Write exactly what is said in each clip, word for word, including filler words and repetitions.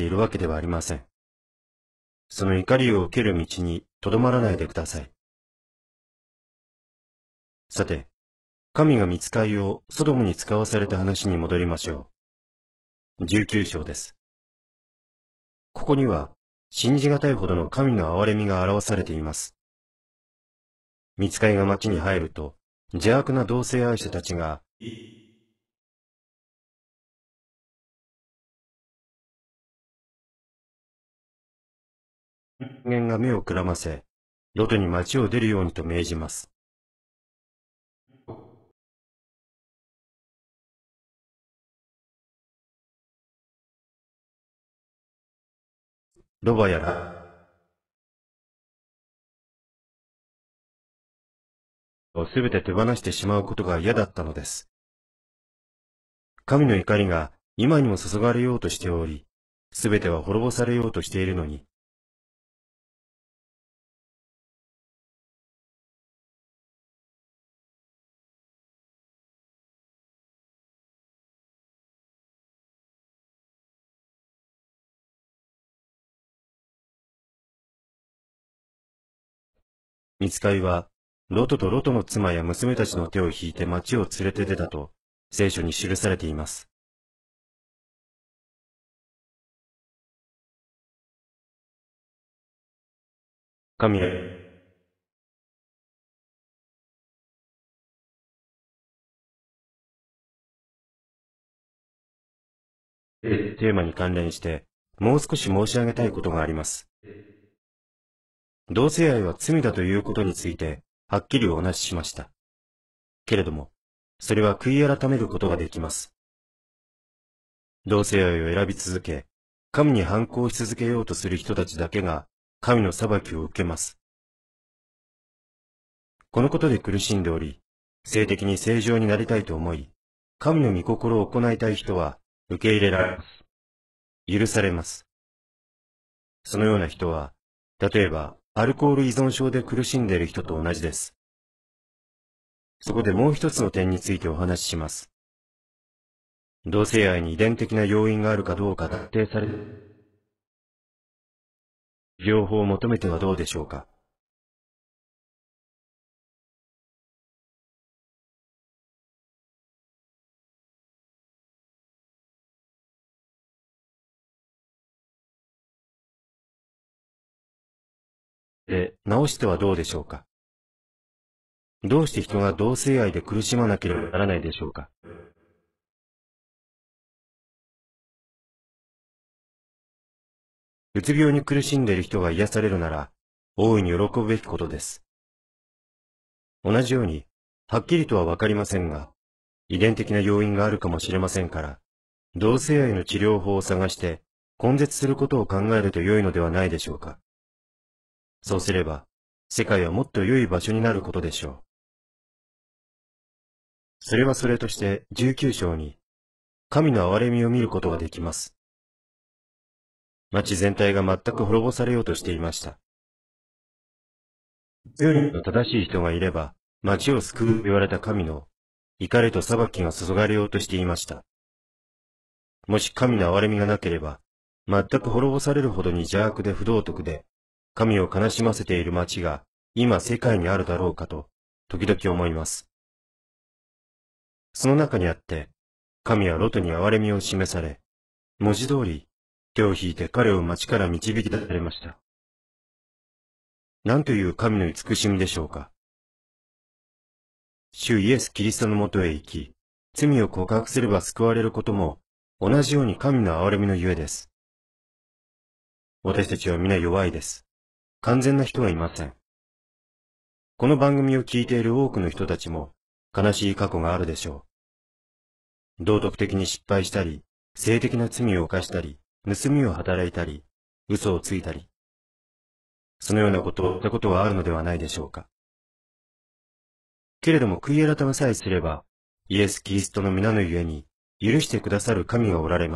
しているわけではありません。その怒りを受ける道にとどまらないでください。さて、神が御使いをソドムに使わされた話に戻りましょう。じゅうきゅう章です。ここには、信じがたいほどの神の憐れみが表されています。御使いが町に入ると、邪悪な同性愛者たちが、人間が目をくらませ、ロトに町を出るようにと命じます。ロバやラをすべて手放してしまうことが嫌だったのです。神の怒りが今にも注がれようとしており、すべては滅ぼされようとしているのに、御使いは、ロトとロトの妻や娘たちの手を引いて町を連れて出たと、聖書に記されています。神は、テーマに関連して、もう少し申し上げたいことがあります。同性愛は罪だということについて、はっきりお話ししました。けれども、それは悔い改めることができます。同性愛を選び続け、神に反抗し続けようとする人たちだけが、神の裁きを受けます。このことで苦しんでおり、性的に正常になりたいと思い、神の御心を行いたい人は受け入れられます。許されます。そのような人は、例えば、アルコール依存症で苦しんでいる人と同じです。そこでもう一つの点についてお話しします。同性愛に遺伝的な要因があるかどうか断定される情報を求めてはどうでしょうか。で、直してはどうでしょうか。どうして人が同性愛で苦しまなければならないでしょうか。うつ病に苦しんでいる人が癒されるなら、大いに喜ぶべきことです。同じように、はっきりとはわかりませんが、遺伝的な要因があるかもしれませんから、同性愛の治療法を探して、根絶することを考えると良いのではないでしょうか。そうすれば、世界はもっと良い場所になることでしょう。それはそれとしてじゅうきゅう章に、神の憐れみを見ることができます。町全体が全く滅ぼされようとしていました。じゅうにんの正しい人がいれば、町を救うと言われた神の怒りと裁きが注がれようとしていました。もし神の憐れみがなければ、全く滅ぼされるほどに邪悪で不道徳で、神を悲しませている町が今世界にあるだろうかと、時々思います。その中にあって、神はロトに憐れみを示され、文字通り、手を引いて彼を町から導き出されました。なんという神の慈しみでしょうか。主イエス・キリストのもとへ行き、罪を告白すれば救われることも、同じように神の憐れみのゆえです。私たちは皆弱いです。完全な人はいません。この番組を聞いている多くの人たちも、悲しい過去があるでしょう。道徳的に失敗したり、性的な罪を犯したり、盗みを働いたり、嘘をついたり、そのようなことをしたことはあるのではないでしょうか。けれども悔い改めさえすれば、イエス・キリストの皆のゆえに、許してくださる神がおられます。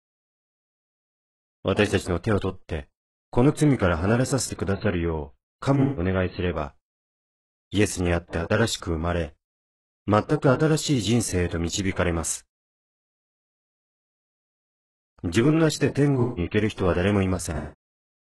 私たちの手を取って、この罪から離れさせてくださるよう、神にお願いすれば、イエスにあって新しく生まれ、全く新しい人生へと導かれます。 自分の足で天国に行ける人は誰もいません。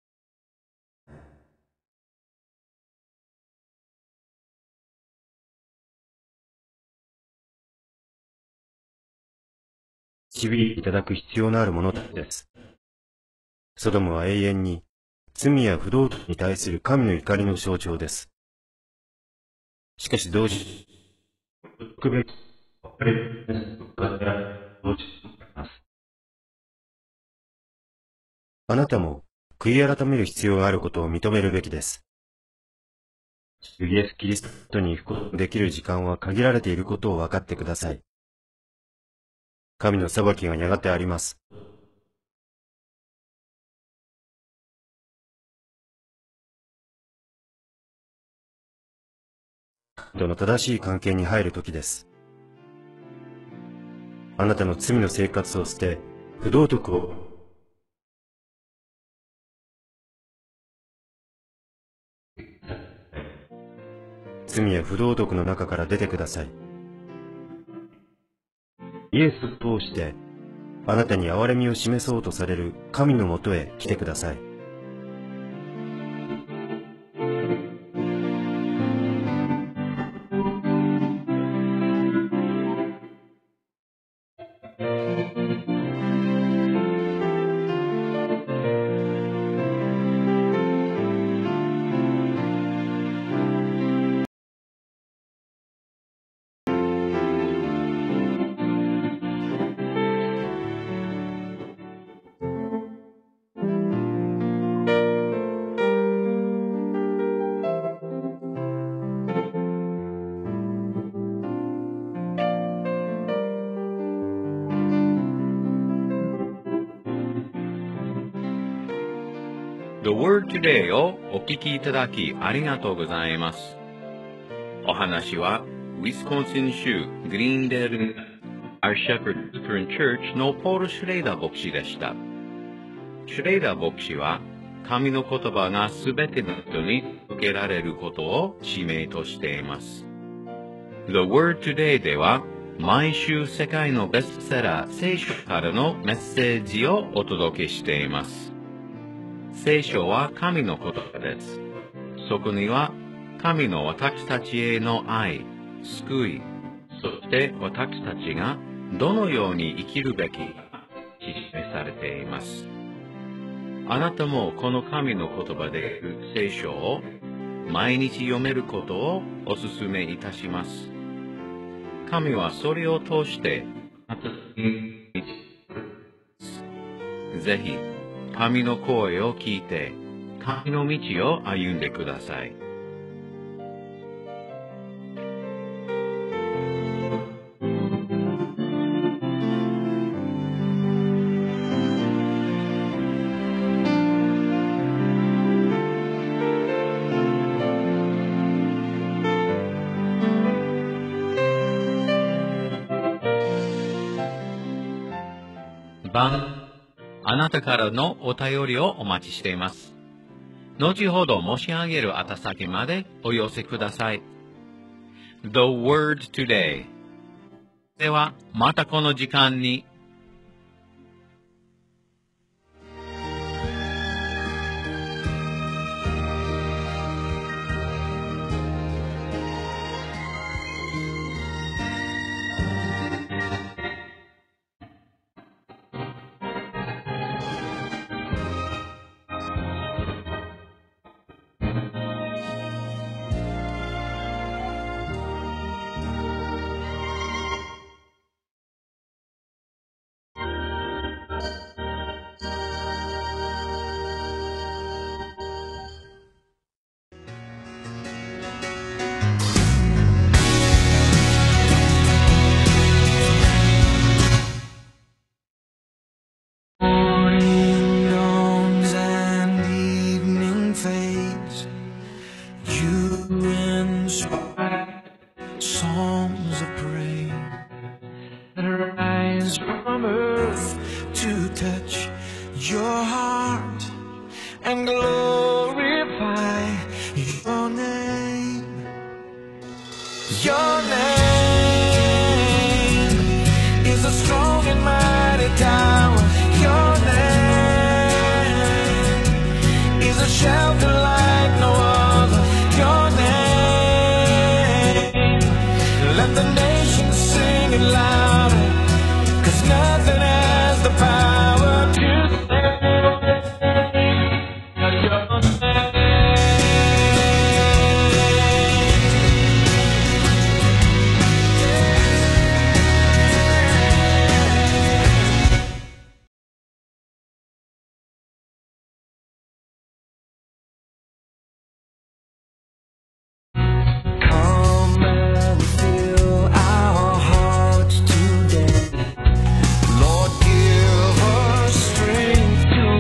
導いていただく必要のある者たちです。ソドムは永遠に罪や不道徳に対する神の怒りの象徴です。しかし同時に、特別あなたも悔い改める必要があることを認めるべきです。イエス・キリストに行くことができる時間は限られていることを分かってください。神の裁きがやがてあります。神との正しい関係に入るときです。あなたの罪の生活を捨て、不道徳を罪や不道徳の中から出てください。イエスを通して、あなたに憐れみを示そうとされる神のもとへ来てください。 The Word Today をお聞きいただきありがとうございます。お話は、ウィスコンシン州グリーンデール Our Shepherd Lutheran Church のポール・シュレイダー牧師でした。シュレイダー牧師は、神の言葉がすべての人に受けられることを使命としています。The Word Today では、毎週世界のベストセラー聖書からのメッセージをお届けしています。聖書は神の言葉です。そこには神の私たちへの愛、救い、そして私たちがどのように生きるべきか示されています。あなたもこの神の言葉である聖書を毎日読めることをお勧めいたします。神はそれを通してぜひ神の声を聞いて、神の道を歩んでください。晩あなたからのお便りをお待ちしています。後ほど申し上げる宛先までお寄せください。The Word Today。では、またこの時間に。 Songs of praise that rise from earth to touch your heart and glorify your name. Your name is a strong and mighty tower. Your Come and fill our hearts today. Lord, give us strength to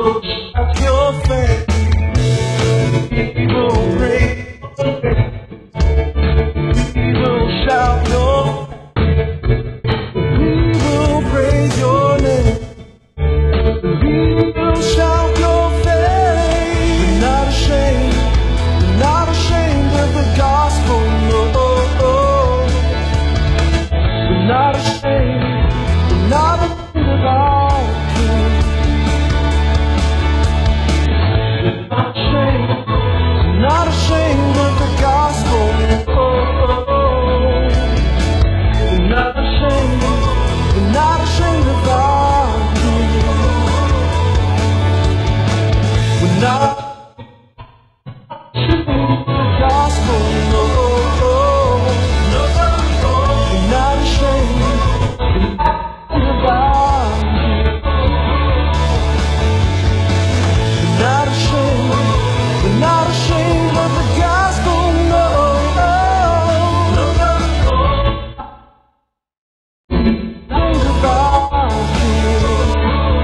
your faith. We will pray. We will shout your. We will praise your name. We will shout your faith. We're not ashamed. We're not ashamed of the gospel. No. We're not ashamed. We're not ashamed of our King. We're not ashamed. We're not ashamed of the gospel. We're not ashamed. We're not ashamed of our King. We're not ashamed of the gospel. No. We're not ashamed. We're not ashamed. We're not ashamed of the gospel. No. Ashamed of our King.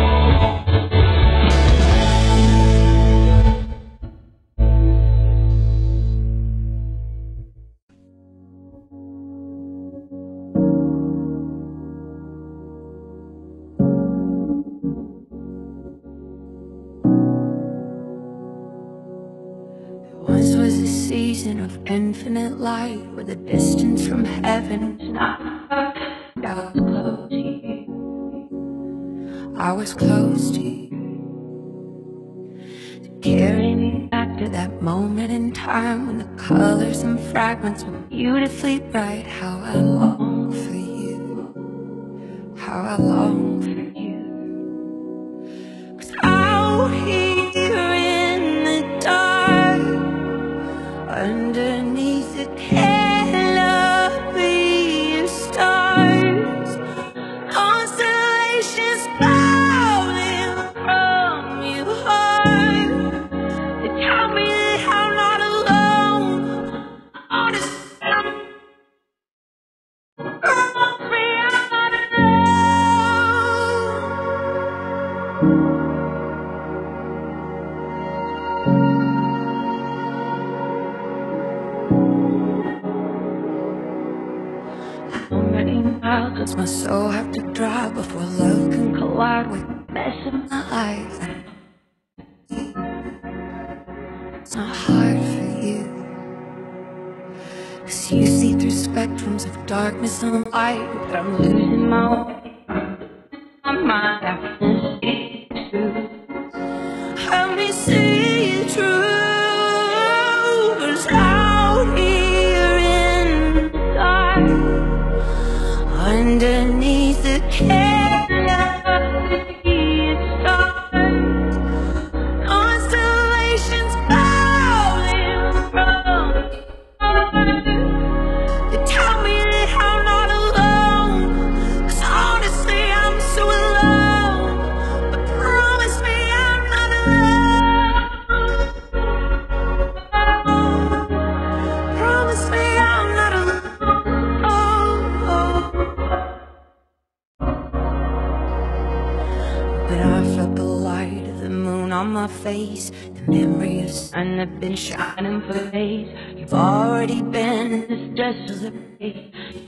Once was a season of infinite light, where the distance from heaven is not I was close to you. I was close to you. To carry me back to that moment in time when the colors and fragments were beautifully bright. How I long for you. How I long for you. 'Cause out here in the dark, underneath the canopy of stars, constellations falling from your heart. They tell me that I'm not alone. Honest, I'm me, I'm not alone. How many miles does my soul have to drive before love can collide with the mess of my life? It's not hard for you, 'cause you see through spectrums of darkness and light. But I'm losing my way. My mind, I can see through. Help me see you through. 'Cause out here in the dark, underneath the canopy of stars, constellations falling from your heart. They tell me that I'm not alone. 'Cause honestly, I'm so alone. But promise me I'm not alone. Promise me I'm not alone. But I felt the light of the moon on my face, the memory of the sun that been shining for days. You've already been in this desolate place.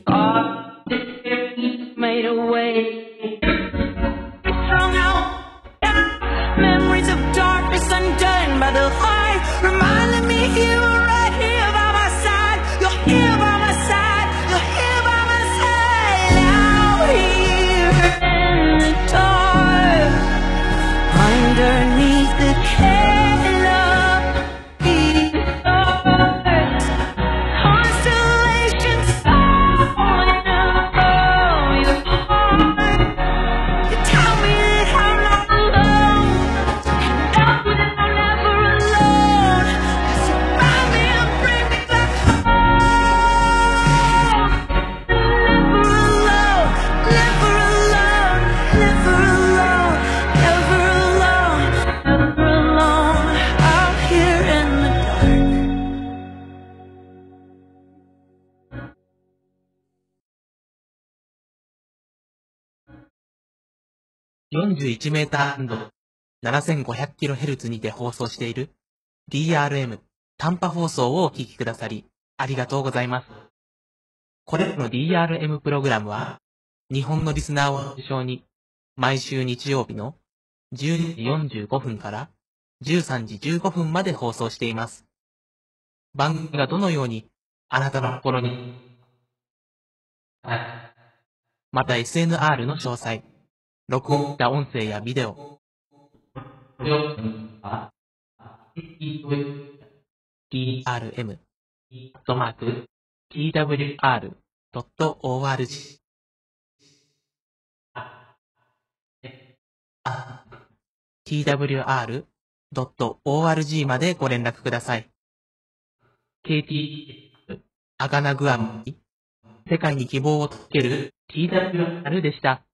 You've made a way. Strung out, memories of darkness undone by the light, reminding me you were right here by my side. You're here by my side. You're here by my side. Out here in the dark, underneath the canopy of stars, constellations falling from your heart. You tell me that I'm not alone, and know that I'm never alone. 'Cause you find me and bring me back home. Never alone, never alone, never alone, never alone, never alone. Out here in the dark. よんじゅういちメーターななせんごひゃくキロヘルツ にて放送している ディーアールエム 短波放送をお聞きくださり、ありがとうございます。これらの ディーアールエム プログラムは、日本のリスナーを対象に、毎週日曜日のじゅうにじよんじゅうごふんからじゅうさんじじゅうごふんまで放送しています。番組がどのようにあなたの心に、また エスエヌアール の詳細、録音した音声やビデオ、ディーアールエム アットマーク ティーダブリューアール ドット オーアールジー ティーダブリューアール ドット オーアールジー までご連絡ください。ケーティー アガナグアムに世界に希望を届ける ティーダブリューアール でした。